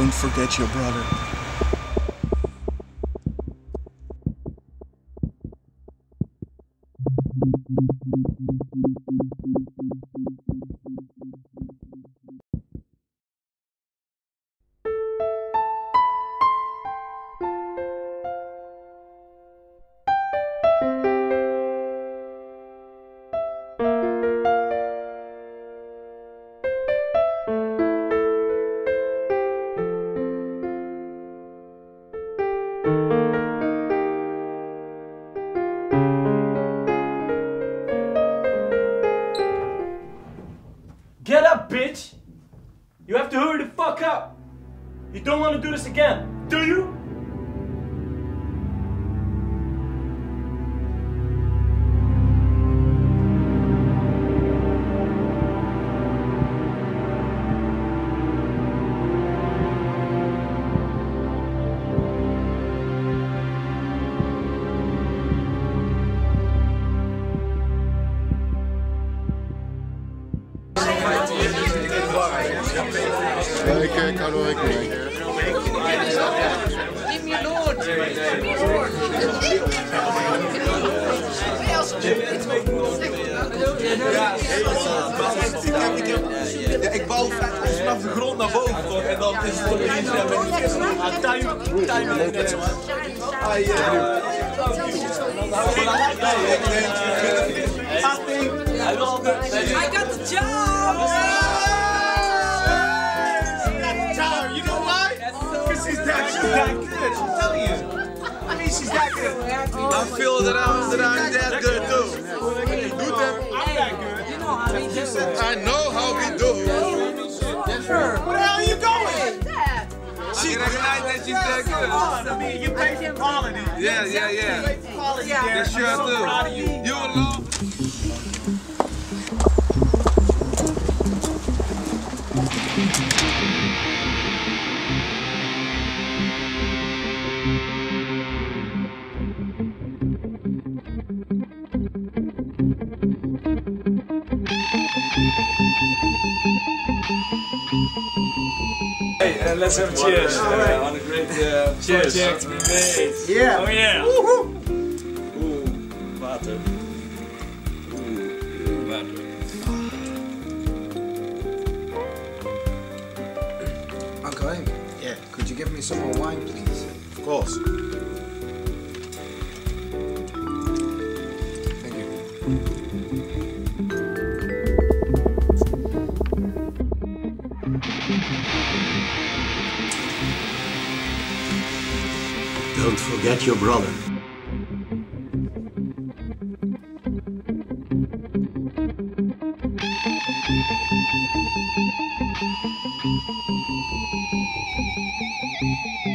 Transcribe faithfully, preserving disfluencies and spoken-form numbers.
Don't forget your brother. Get up, bitch! You have to hurry the fuck up! You don't want to do this again, do you? Ik kan wel kijken. Give me a load. Ja, ik bouw vanaf de grond naar boven toch, en dan is het toch niet zo met die kist. Ah, time, time. Ah, ja. I got the job! You know why? Because she's that, she's that good. I'm telling you. I mean, she's that good. I feel that I'm that I'm that good too. Do that. I'm that good. You know how we do. I know how we do. Sure. Where the hell are you going? She recognized that she's that good. I mean, you pay for quality. Yeah, yeah, yeah. Quality Yeah. there. Yeah, sure I'm so do. proud of you. You alone. Hey, uh, let's have a cheers uh, on a great uh, project we made. Yeah. Oh yeah. Woohoo. Oeh, water. Oeh, water. Uncle Hank, yeah, could you give me some more wine, please? Of course. Thank you. Don't forget your brother. Thank you.